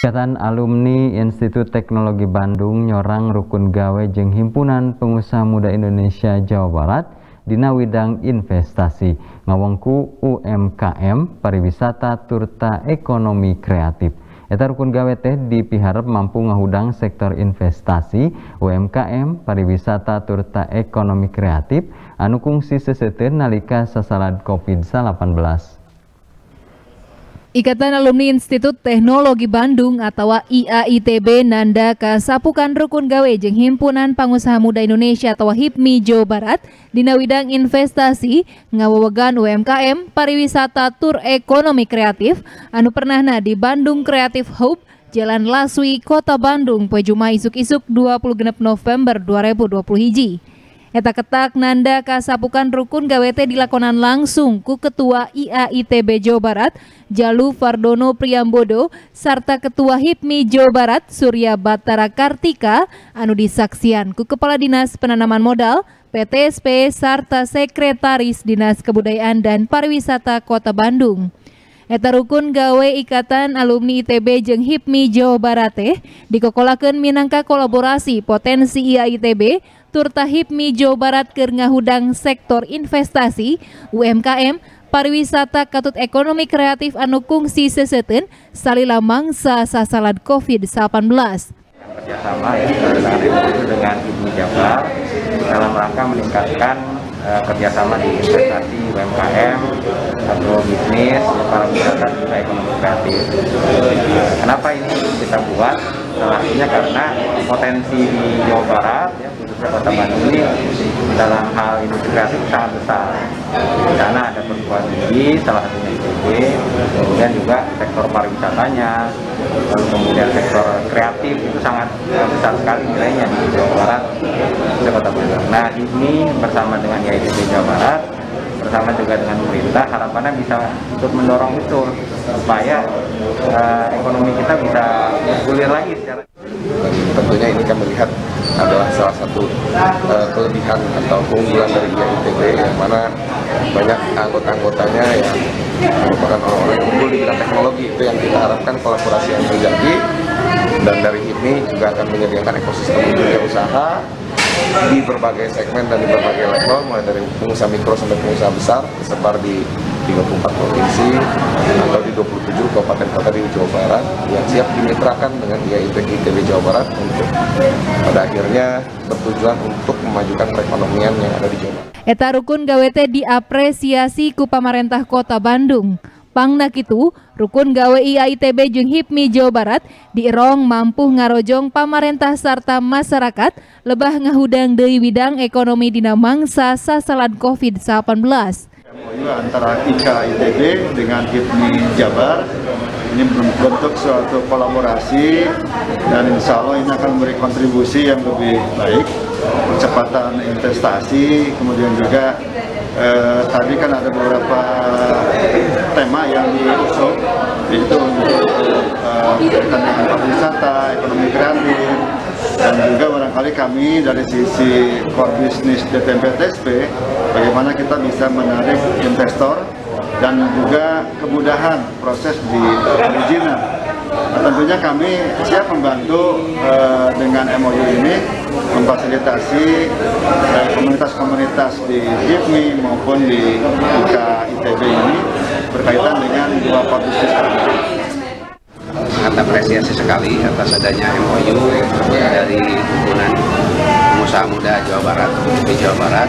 Ikatan Alumni Institut Teknologi Bandung nyorang rukun gawe jeung Himpunan Pengusaha Muda Indonesia Jawa Barat dina widang investasi ngawongku UMKM pariwisata turta ekonomi kreatif. Eta rukun gawe teh dipiharep mampu ngahudang sektor investasi UMKM pariwisata turta ekonomi kreatif anu kungsi seseuteun nalika sasalad COVID-19. Ikatan Alumni Institut Teknologi Bandung atau IAITB nanda kasapukan rukun gawe jeung Himpunan Pengusaha Muda Indonesia atau HIPMI Jawa Barat dina widang investasi ngawawegan UMKM pariwisata tur ekonomi kreatif anu pernahna di Bandung Creative Hub Jalan Laswi Kota Bandung poe Jumat isuk-isuk 26 November 2021. Eta ketak nanda kasapukan rukun gawe teh dilakonan langsung ku Ketua IAITB Jawa Barat Jalu Fardono Priambodo sarta Ketua HIPMI Jawa Barat Surya Batara Kartika anu disaksian ku Kepala Dinas Penanaman Modal PTSP sarta Sekretaris Dinas Kebudayaan dan Pariwisata Kota Bandung. Eta rukun gawe Ikatan Alumni ITB jeung HIPMI Jawa Barat teh dikokolakeun minangka kolaborasi potensi IAITB turta HIPMI Jawa Barat keur ngahudang sektor investasi UMKM pariwisata katut ekonomi kreatif anu kungsi seseuteun salila mangsa sasalad COVID-19. Kerjasama dengan HIPMI Jabar dalam rangka meningkatkan kerjasama di investasi UMKM atau bisnis pariwisata juga ekonomi kreatif. Kenapa ini kita buat? Salah satunya karena potensi di Jawa Barat ya, khususnya Kota Bandung ini dalam hal industri kreatif sangat besar. Di sana ada perguruan tinggi, salah satunya ITB, kemudian juga sektor pariwisatanya, lalu kemudian sektor kreatif itu sangat besar sekali nilainya di Jawa Barat, khususnya Kota Bandung. Nah, ini bersama dengan IAITB Jawa Barat, bersama juga dengan pemerintah, harapannya bisa ikut mendorong itu supaya ekonomi kita bisa bergulir lagi secara. Tentunya ini kan melihat adalah salah satu kelebihan atau keunggulan dari IAITB yang mana banyak anggota-anggotanya yang merupakan orang-orang yang unggul di bidang teknologi. Itu yang kita harapkan kolaborasi yang terjadi, dan dari HIPMI juga akan menyediakan ekosistem dunia usaha di berbagai segmen dan di berbagai level, mulai dari pengusaha mikro sampai pengusaha besar, tersebar di 34 provinsi atau di 27 kabupaten kota di Jawa Barat yang siap dimitrakan dengan IAITB Jawa Barat untuk pada akhirnya bertujuan untuk memajukan perekonomian yang ada di Jawa Barat. Eta rukun gawe teh diapresiasi ku pamarentah Kota Bandung. Pangna kitu, rukun gawe IAITB jeung HIPMI Jawa Barat dierong mampu ngarojong pamarentah sarta masyarakat lebah ngahudang deui widang ekonomi dina mangsa sasalad COVID-19. MOU antara IAITB dengan HIPMI Jabar ini bentuk suatu kolaborasi, dan insya Allah ini akan memberi kontribusi yang lebih baik, percepatan investasi, kemudian juga tadi kan ada beberapa tema yang diusung, yaitu untuk berkaitan dengan pariwisata, ekonomi kreatif, dan juga barangkali kami dari sisi core business DPMPTSP, bagaimana kita bisa menarik investor dan juga kemudahan proses di perizinan. Nah, tentunya kami siap membantu dengan MOU ini memfasilitasi komunitas-komunitas di HIPMI maupun di IAITB ini berkaitan dengan dua bisnis kami. Sangat apresiasi sekali atas adanya MOU dari Himpunan Pengusaha Muda Jawa Barat, di Jawa Barat,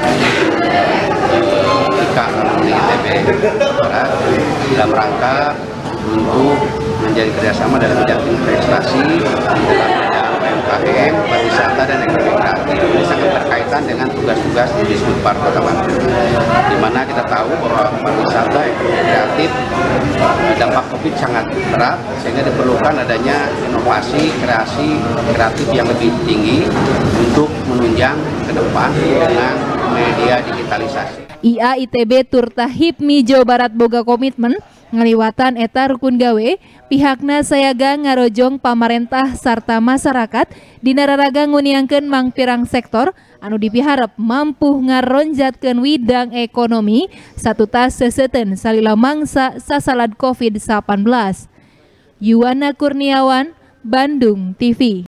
Alumni ITB Jawa Barat, dalam rangka untuk menjadi kerjasama dalam bidang investasi, dalam bidang UMKM, pariwisata dan ekonomi kreatif. Ini sangat berkaitan dengan tugas-tugas di Disbudpar Kota Bandung, di mana kita tahu bahwa pariwisata, ekonomi kreatif, dampak COVID sangat berat, sehingga diperlukan adanya inovasi, kreasi, kreatif yang lebih tinggi untuk menunjang ke depan dengan media digitalisasi. IAITB turta HIPMI Jawa Barat boga komitmen ngaliwatan eta rukun gawe pihakna sayaga ngarojong pamarentah sarta masyarakat dina raraga nguniangkeun mangpirang sektor anu dipiharep mampu ngaronjatkeun widang ekonomi satutas seseuteun salila mangsa sasalad COVID-19. Yuwana Kurniawan, Bandung TV.